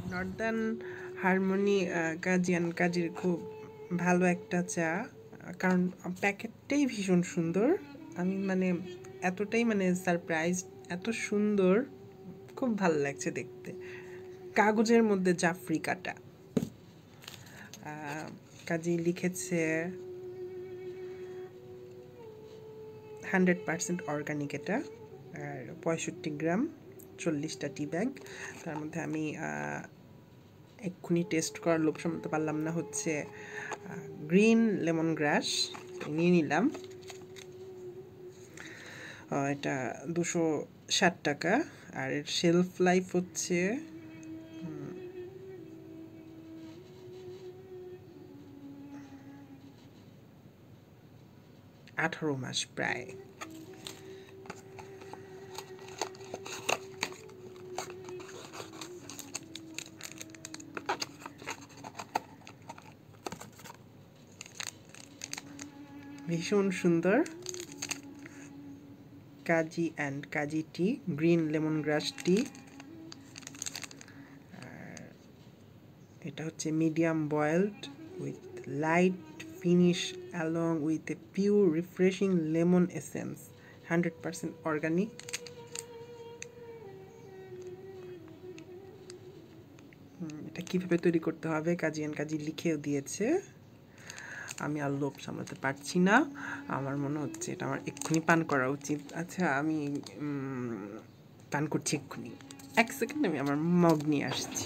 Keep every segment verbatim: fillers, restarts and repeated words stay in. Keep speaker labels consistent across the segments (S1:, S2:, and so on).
S1: Northern harmony Kazi and কাজির খুব ভালো একটা চা, কারণ প্যাকেটটাই ভীষণ সুন্দর। আমি মানে এতটাই মানে সারপ্রাইজ, এত সুন্দর, খুব ভালো লাগছে দেখতে। কাগজের মধ্যে জাফরি কাটা। কাজী লিখেছে হান্ড্রেড পার্সেন্ট অর্গানিক এটা, আর পঁয়ষট্টি গ্রাম, চল্লিশটা টি ব্যাগ। তার মধ্যে আমি এক্ষুনি টেস্ট করার লোভ সামলাতে পারলাম না, হচ্ছে গ্রিন লেমন গ্রাস নিয়ে নিলাম। এটা দুশো ষাট টাকা, আর এর শেলফ লাইফ হচ্ছে আঠারো মাস প্রায়। ভীষণ সুন্দর Kazi and Kazi tea, green lemon grass tea. এটা হচ্ছে medium boiled with light finish along with a pure refreshing lemon essence, hundred percent organic. এটা কীভাবে তৈরি করতে হবে কাজি অ্যান্ড কাজি লিখেও দিয়েছে। আমি আর লোভ সামলাতে পারছি না, আমার মনে হচ্ছে এটা আমার এক্ষুনি পান করা উচিত। আচ্ছা, আমি পান করছি এক্ষুনি, এক সেকেন্ড আমি আমার মগ নিয়ে আসছি।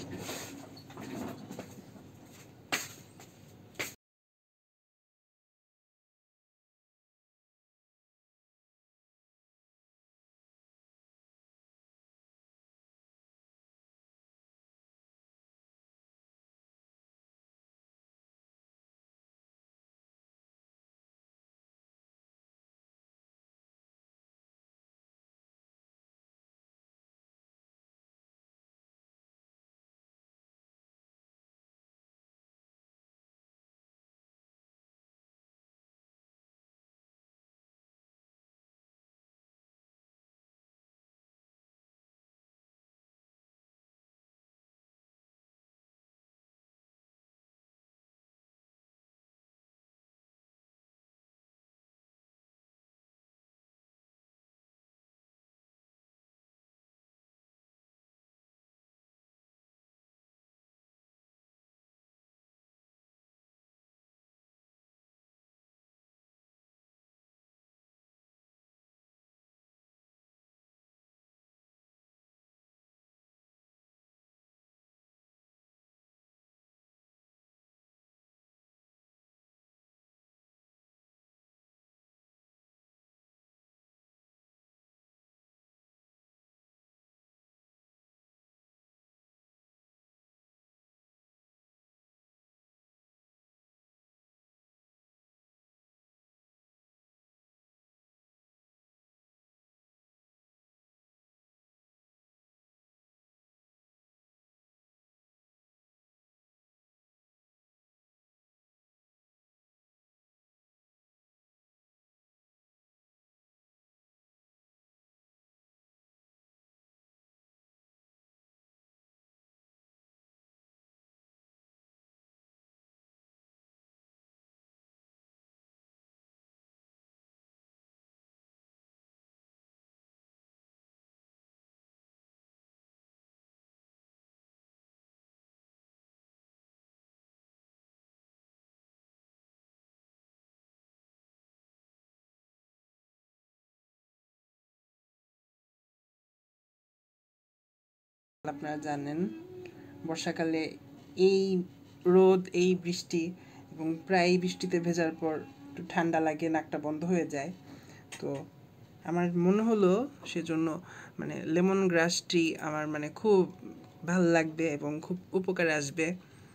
S1: আপনারা জানেন বর্ষাকালে এই রোদ, এই বৃষ্টি, এবং প্রায় বৃষ্টিতে ভেজার পর একটু ঠান্ডা লাগে, নাকটা বন্ধ হয়ে যায়। তো আমার মনে হলো সেজন্য মানে লেমন গ্রাস টি আমার মানে খুব ভালো লাগবে এবং খুব উপকারে আসবে।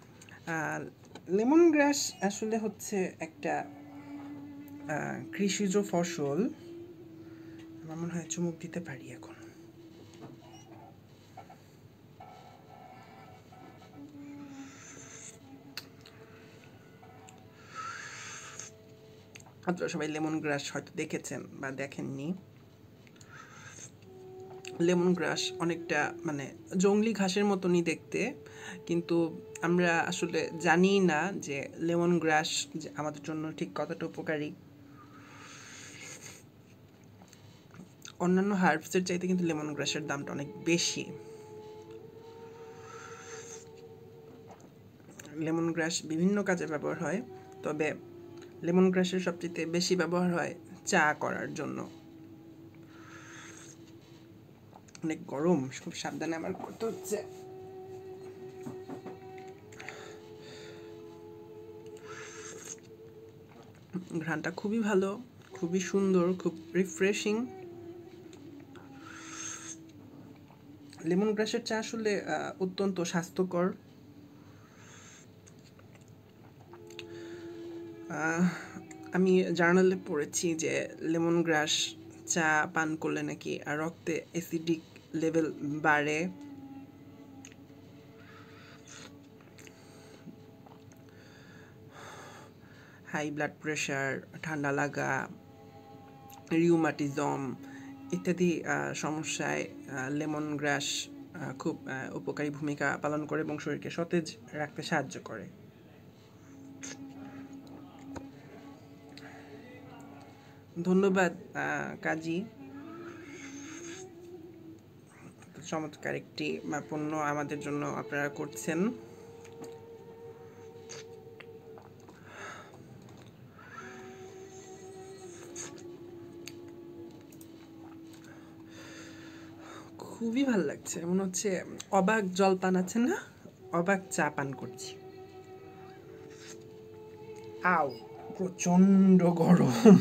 S1: লেমন গ্রাস আসলে হচ্ছে একটা কৃষিজ ফসল। আমার মনে হয় চুমুক দিতে পারি এখন। আপনারা সবাই লেমন গ্রাস হয়তো দেখেছেন বা দেখেননি। লেমন গ্রাস অনেকটা মানে জংলি ঘাসের মতনই দেখতে, কিন্তু আমরা আসলে জানি না যে লেমন গ্রাস যে আমাদের জন্য ঠিক কতটা উপকারী। অন্যান্য হার্বসের চাইতে কিন্তু লেমন গ্রাসের দামটা অনেক বেশি। লেমন গ্রাস বিভিন্ন কাজে ব্যবহার হয়, তবে লেমন গ্রাসের সবচেয়ে বেশি ব্যবহার হয় চা করার জন্য। অনেক গরম, খুব সাবধানে আমার করতে হচ্ছে। ঘ্রাণটা খুবই ভালো, খুবই সুন্দর, খুব রিফ্রেশিং। লেমন গ্রাসের চা আসলে অত্যন্ত স্বাস্থ্যকর। আমি জার্নালে পড়েছি যে লেমন গ্রাস চা পান করলে নাকি রক্তে অ্যাসিডিক লেভেল বাড়ে। হাই ব্লাড প্রেশার, ঠান্ডা লাগা, রিউমাটিজম ইত্যাদি সমস্যায় লেমন গ্রাস খুব উপকারী ভূমিকা পালন করে এবং শরীরকে সতেজ রাখতে সাহায্য করে। ধন্যবাদ কাজী, চমৎকার একটি পণ্য আমাদের জন্য আপনারা করছেন। খুবই ভালো লাগছে, মনে হচ্ছে অবাক জল পান আছে না, অবাক চা পান করছি। আও প্রচন্ড গরম।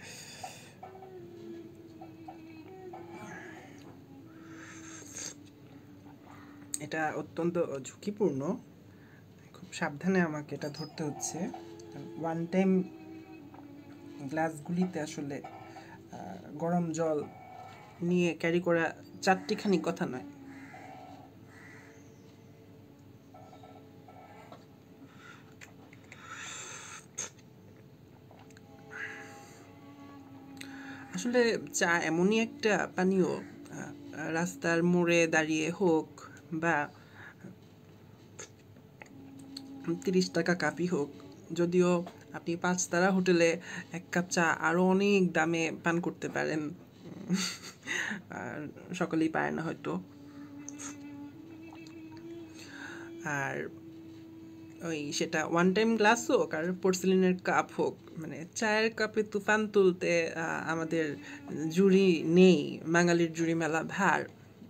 S1: এটা অত্যন্ত ঝুঁকিপূর্ণ, খুব সাবধানে আমাকে এটা ধরতে হচ্ছে। ওয়ান টাইম গ্লাসগুলিতে আসলে গরম জল নিয়ে ক্যারি করা চারটিখানি কথা নয়। আসলে চা এমনই একটা পানীয়, রাস্তার মোড়ে দাঁড়িয়ে হোক বা তিরিশ টাকা কাপই হোক, যদিও আপনি পাঁচ তারা হোটেলে এক কাপ চা আরও অনেক দামে পান করতে পারেন, সকলেই পারে না হয়তো। আর ওই সেটা ওয়ান টাইম গ্লাস হোক আর পোর্সেলিনের কাপ হোক, মানে চায়ের কাপে তুফান তুলতে আমাদের জুড়ি নেই, বাঙালির জুড়ি মেলা ভার।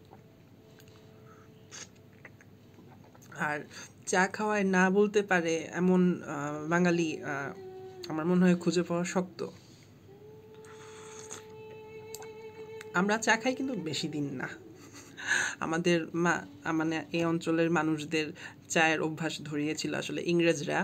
S1: আর চা খাওয়ায় না বলতে পারে এমন বাঙালি আমার মনে হয় খুঁজে পাওয়া শক্ত। আমরা চা খাই কিন্তু বেশি দিন না, আমাদের মা মানে এই অঞ্চলের মানুষদের চায়ের অভ্যাস ধরিয়েছিল আসলে ইংরেজরা,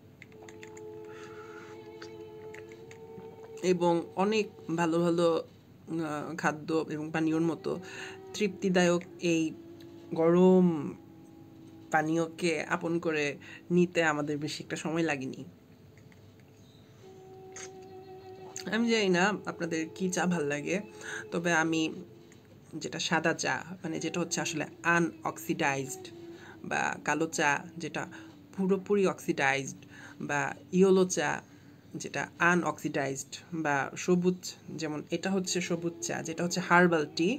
S1: এবং অনেক ভালো ভালো খাদ্য এবং পানীয়র মতো তৃপ্তিদায়ক এই গরম পানীয়কে আপন করে নিতে আমাদের বেশি একটা সময় লাগেনি। আমি জানি না আপনাদের কি চা ভাল লাগে, তবে আমি যেটা সাদা চা, মানে যেটা হচ্ছে আসলে আনঅক্সিডাইজড, বা কালো চা যেটা পুরোপুরি অক্সিডাইজড, বা ইয়েলো চা যেটা আনঅক্সিডাইজড, বা সবুজ, যেমন এটা হচ্ছে সবুজ চা যেটা হচ্ছে হার্বাল টি।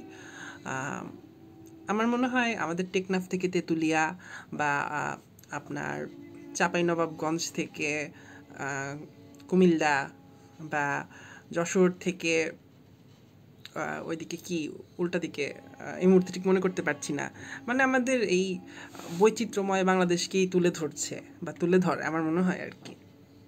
S1: আমার মনে হয় আমাদের টেকনাফ থেকে তেঁতুলিয়া বা আপনার চাঁপাইনবাবগঞ্জ থেকে কুমিল্লা বা যশোর থেকে ওইদিকে কি উল্টা দিকে এই মুহূর্তে ঠিক মনে করতে পারছি না, মানে আমাদের এই বৈচিত্র্যময় বাংলাদেশকেই তুলে ধরছে বা তুলে ধরে আমার মনে হয় আর কি।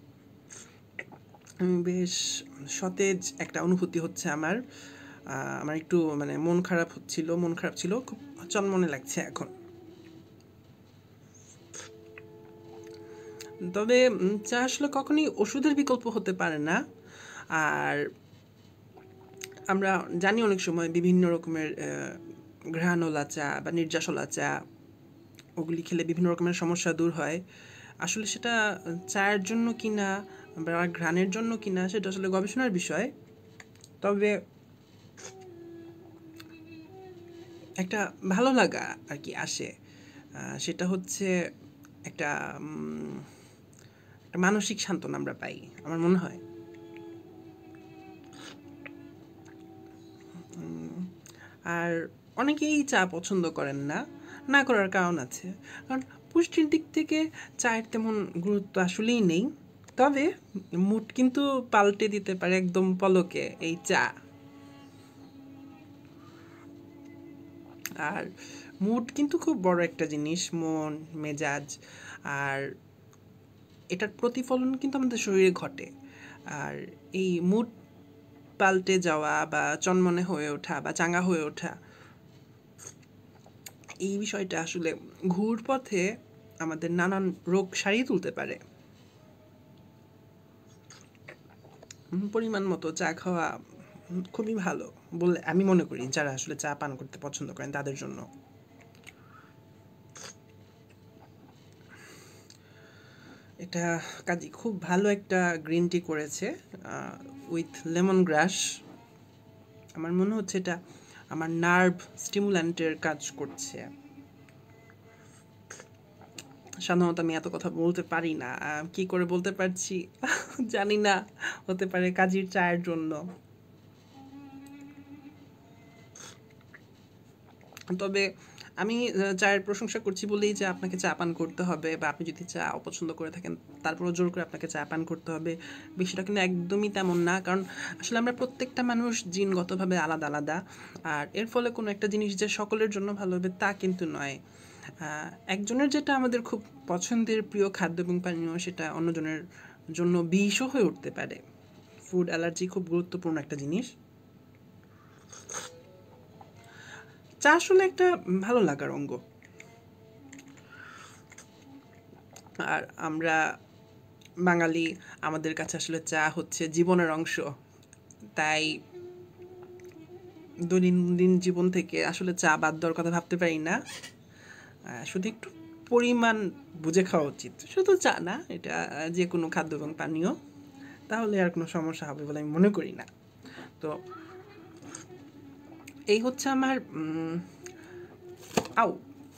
S1: বেশ সতেজ একটা অনুভূতি হচ্ছে আমার। আমার একটু মানে মন খারাপ হচ্ছিল, মন খারাপ ছিল, খুব চনমনে লাগছে এখন। তবে চা আসলে কখনোই ওষুধের বিকল্প হতে পারে না। আর আমরা জানি অনেক সময় বিভিন্ন রকমের ঘ্রাণওয়ালা চা বা নির্যাসওয়ালা চা, ওগুলি খেলে বিভিন্ন রকমের সমস্যা দূর হয়। আসলে সেটা চায়ের জন্য কিনা বা ঘ্রাণের জন্য কিনা সেটা আসলে গবেষণার বিষয়। তবে একটা ভালো লাগা আর কি আসে। সেটা হচ্ছে একটা একটা মানসিক সান্ত্বনা আমরা পাই আমার মনে হয়। আর অনেকেই চা পছন্দ করেন না, না করার কারণ আছে, কারণ পুষ্টির দিক থেকে চায়ের তেমন গুরুত্ব আসলেই নেই। তবে মুড কিন্তু পাল্টে দিতে পারে একদম পলকে এই চা। আর মুড কিন্তু খুব বড় একটা জিনিস, মন মেজাজ, আর এটার প্রতিফলন কিন্তু আমাদের শরীরে ঘটে। আর এই মুড পাল্টে যাওয়া বা চনমনে হয়ে ওঠা বা চাঙ্গা হয়ে ওঠা, এই বিষয়টা আসলে ঘুর পথে আমাদের নানান রোগ সারিয়ে তুলতে পারে। পরিমাণ মতো চা খাওয়া খুবই ভালো বলে আমি মনে করি, যারা আসলে চা পান করতে পছন্দ করেন তাদের জন্য। এটা কাজী খুব ভালো একটা গ্রিন টি করেছে উইথ লেমন গ্রাস। আমার মনে হচ্ছে এটা আমার নার্ভ স্টিমুল্যান্টের কাজ করছে। সাধারণত আমি এত কথা বলতে পারি না, কি করে বলতে পারছি জানি না, হতে পারে কাজীর চায়ের জন্য। তবে আমি চায়ের প্রশংসা করছি বলেই যে আপনাকে চা পান করতে হবে, বা আপনি যদি চা অপছন্দ করে থাকেন তারপরও জোর করে আপনাকে চা পান করতে হবে, বিষয়টা কিন্তু একদমই তেমন না। কারণ আসলে আমরা প্রত্যেকটা মানুষ জিনগতভাবে আলাদা আলাদা, আর এর ফলে কোনো একটা জিনিস যে সকলের জন্য ভালো হবে তা কিন্তু নয়। একজনের যেটা আমাদের খুব পছন্দের প্রিয় খাদ্য এবং পানীয়, সেটা অন্যজনের জন্য বিষও হয়ে উঠতে পারে। ফুড অ্যালার্জি খুব গুরুত্বপূর্ণ একটা জিনিস। চা আসলে একটা ভালো লাগার অঙ্গ। আর আমরা বাঙালি, আমাদের কাছে আসলে চা হচ্ছে জীবনের অংশ। তাই দৈনন্দিন জীবন থেকে আসলে চা বাদ দেওয়ার কথা ভাবতে পারি না। শুধু একটু পরিমাণ বুঝে খাওয়া উচিত, শুধু চা না, এটা যে কোনো খাদ্য এবং পানীয়, তাহলে আর কোনো সমস্যা হবে বলে আমি মনে করি না। তো এই হচ্ছে আমার আউ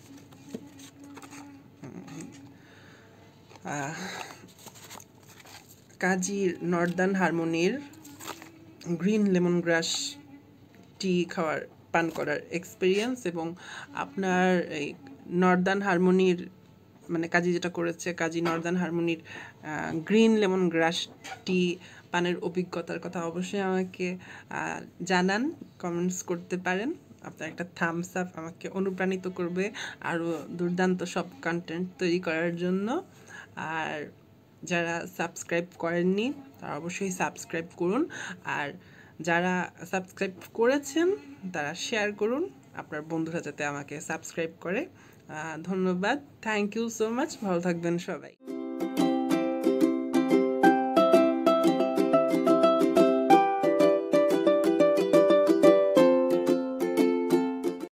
S1: কাজীর নর্দার্ন হারমোনির গ্রিন লেমন গ্রাস টি খাওয়ার পান করার এক্সপিরিয়েন্স, এবং আপনার এই নর্দার্ন হারমোনির মানে কাজী যেটা করেছে, কাজী নর্দার্ন হারমোনির গ্রিন লেমন গ্রাস টি পানের অভিজ্ঞতার কথা অবশ্যই আমাকে জানান, কমেন্টস করতে পারেন। আপনার একটা থামস আপ আমাকে অনুপ্রাণিত করবে আরও দুর্দান্ত সব কন্টেন্ট তৈরি করার জন্য। আর যারা সাবস্ক্রাইব করেননি তারা অবশ্যই সাবস্ক্রাইব করুন, আর যারা সাবস্ক্রাইব করেছেন তারা শেয়ার করুন আপনার বন্ধুরা যাতে আমাকে সাবস্ক্রাইব করে। ধন্যবাদ, থ্যাংক ইউ সো মাচ, ভালো থাকবেন সবাই।